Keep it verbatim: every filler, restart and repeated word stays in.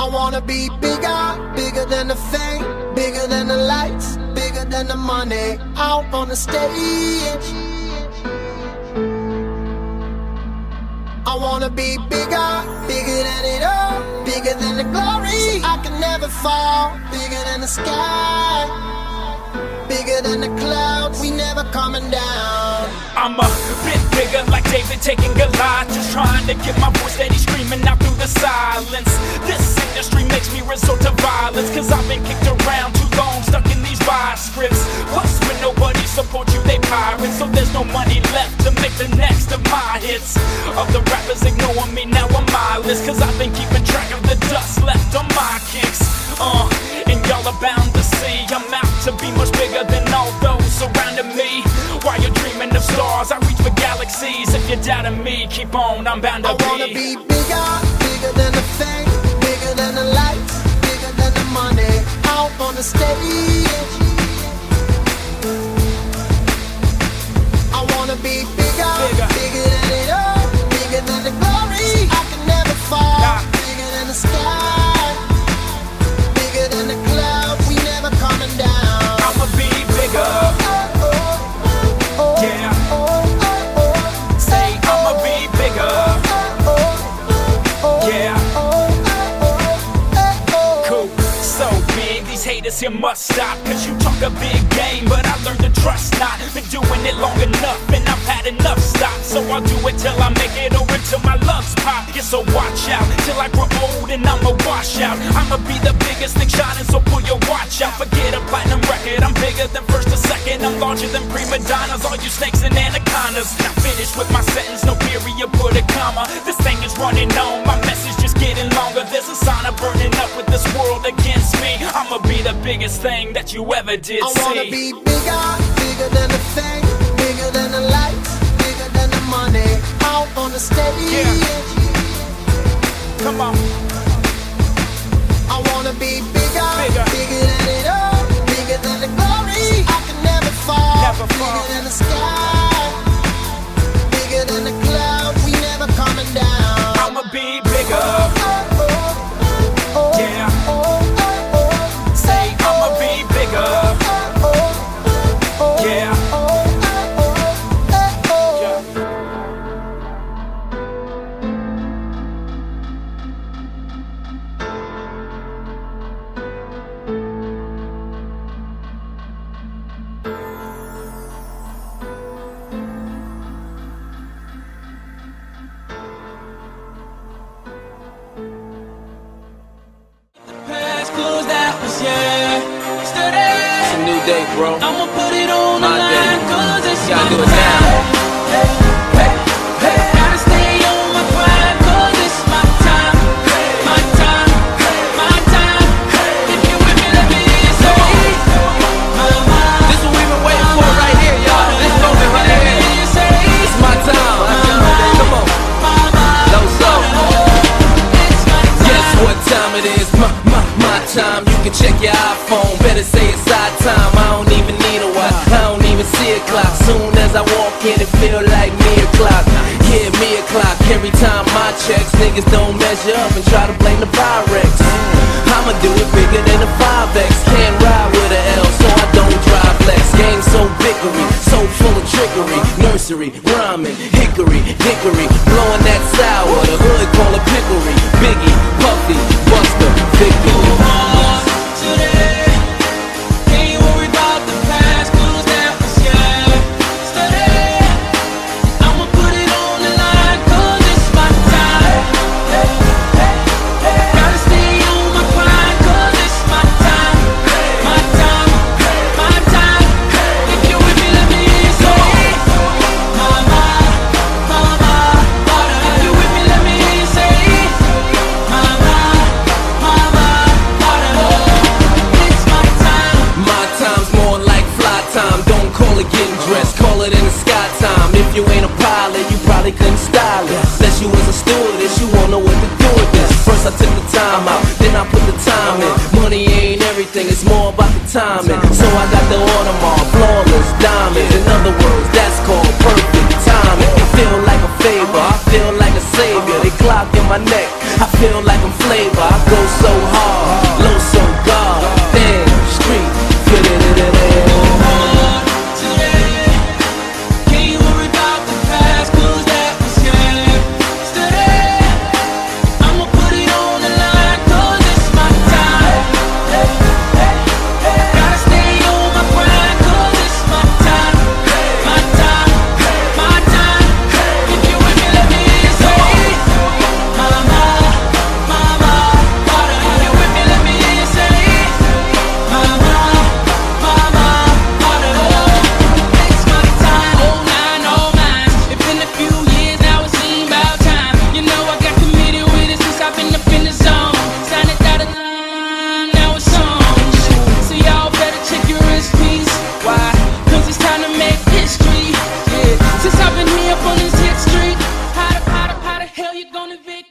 I wanna be bigger, bigger than the fame, bigger than the lights, bigger than the money. Out on the stage, I wanna be bigger, bigger than it all, bigger than the glory. I can never fall, bigger than the sky, bigger than the clouds, we never coming down. I'm a bit bigger, like David taking Goliath, just trying to get my voice steady screaming out through the silence. This industry makes me resort to violence, cause I've been kicked around too long, stuck in these vibe scripts. Plus when nobody supports you, they pirates, so there's no money left to make the next of my hits. Other rappers ignoring me, now I'm mindless, cause I've been keeping track of the dust left on my kicks. Uh, and y'all are bound to see I'm out to be much bigger than all those surrounding me. While you're dreaming of stars, I reach for galaxies. If you're doubting me, keep on, I'm bound to I be. I wanna be bigger, bigger than the fame, bigger than the lights, bigger than the money. Out on the stage, I wanna be bigger, bigger, bigger than it all, bigger than the glory. I can never fall, nah. Bigger than the sky, bigger than the clouds, we never coming down. I'ma be bigger. Haters here must stop, cause you talk a big game, but I learned to trust not. Been doing it long enough and I've had enough stops, so I'll do it till I make it or until my lungs pop. Yeah, so watch out till I grow old and I'ma wash out. I'ma be the biggest thing shining, so pull your watch out. Forget a platinum record, I'm bigger than first or second. I'm larger than prima donnas, all you snakes and anacondas. Now finished with my sentence, no period, put a comma. This thing is running on, my message just getting longer. There's a sign of burning up with this world against me. I'ma be the biggest thing that you ever did I see. I wanna be bigger, bigger than the fame, bigger than the lights, bigger than the money. Out on the stage, yeah. Come on. I wanna be bigger, bigger, bigger than it all, bigger than the glory. I can never fall, never fall. Bigger than the sky, bigger than the clouds, we never coming down. I'ma be bigger. Oh, oh, oh, oh, yeah. Oh, day, bro. I'ma put it on the line, cause it's gotta my do it now. Hey, hey, hey. Gotta stay on my grind, cause it's my time. My time, my time. If you with me, let me hear you say, my, my. This is what we've been waiting for right here, y'all. This moment right here. It's my time. Come on. Low so. Guess what time it is? My, my, my time. You can check your iPhone. Better say it's our time. I don't even need a watch. I don't even see a clock. Soon as I walk in, it feel like me o'clock. Yeah, me o'clock. Every time my checks, niggas don't measure up and try to blame the Pyrex. I'ma do it bigger than a five X. Can't ride with a L, so I don't drive flex. Game so bickery, so full of trickery. Nursery, rhyming, hickory, dickory. Blowing that sour, the hood call it pickery. Biggie, Puffy, Buster, Victory. You ain't a pilot, you probably couldn't style it. Unless you was a stewardess, you won't know what to do with this. First I took the time out, then I put the time in. Money ain't everything, it's more about the timing. So I got the Audemars, flawless, diamond. In other words, that's called perfect timing. I feel like a favor, I feel like a savior. They clock in my neck. I feel like I'm flavor. I go so hard, low so God. Damn, street, feel it in the air. Hell, you gonna be